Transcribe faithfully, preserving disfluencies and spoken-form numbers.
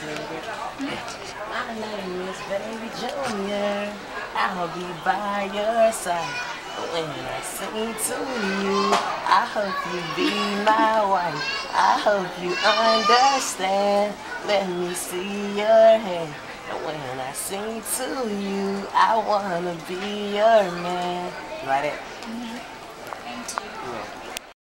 My name is Baby Junior. I'll be by your side when I sing to you. I hope you be my wife. I hope you understand. Let me see your hand. And when I sing to you, I wanna be your man. You like it? Thank you.